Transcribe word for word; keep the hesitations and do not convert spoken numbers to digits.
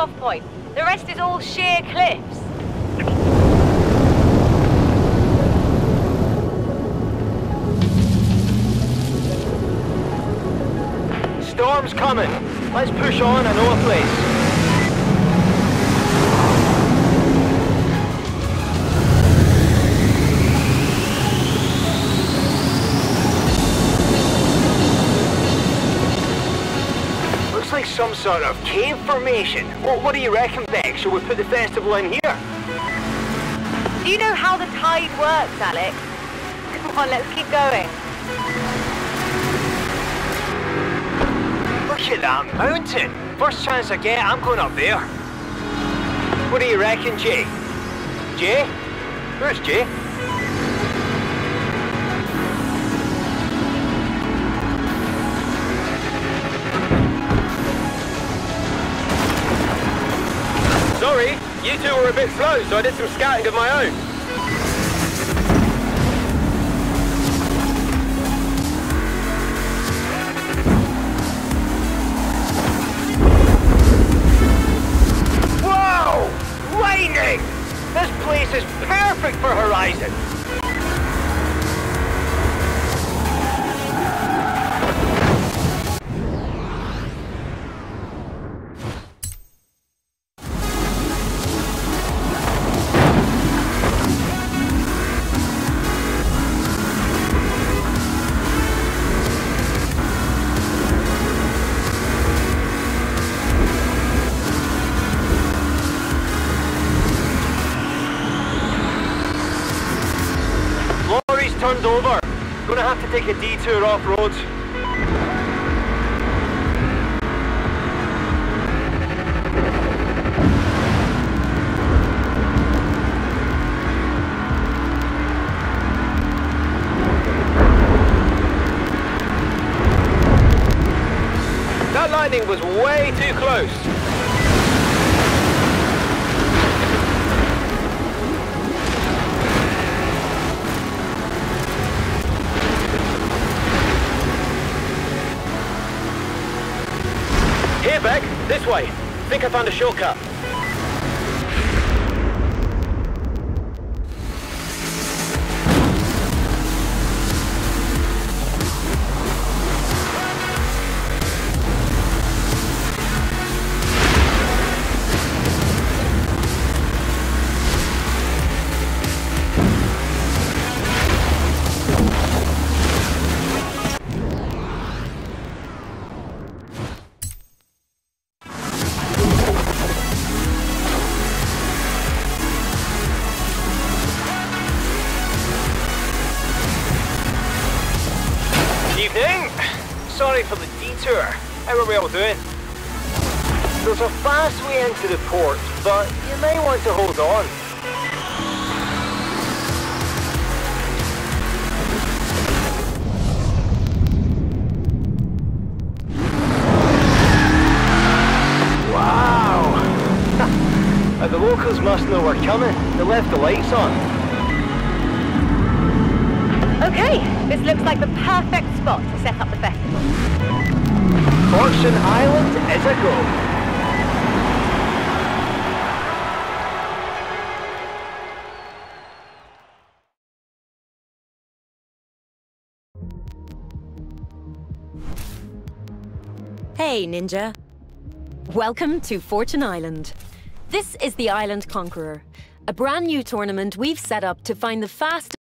cutoff point. The rest is all sheer cliffs. Storm's coming. Let's push on and know a place. Looks like some sort of cave formation. What, what do you reckon, Beck? Shall we put the festival in here? Do you know how the tide works, Alex? Come on, let's keep going. Look at that mountain! First chance I get, I'm going up there. What do you reckon, Jay? Jay? Where's Jay? Sorry, you two were a bit slow, so I did some scouting of my own. This place is perfect for Horizon! Turned over. Gonna have to take a detour off-road. That landing was way too close. Here, Beck. This way. Think I found a shortcut. Evening! Sorry for the detour. How are we all doing? There's a fast way into the port, but you may want to hold on. Wow! Now the locals must know we're coming. They left the lights on. Okay, this looks like the perfect spot to set up the festival. Fortune Island is a go. Hey, Ninja. Welcome to Fortune Island. This is the Island Conqueror, a brand new tournament we've set up to find the fastest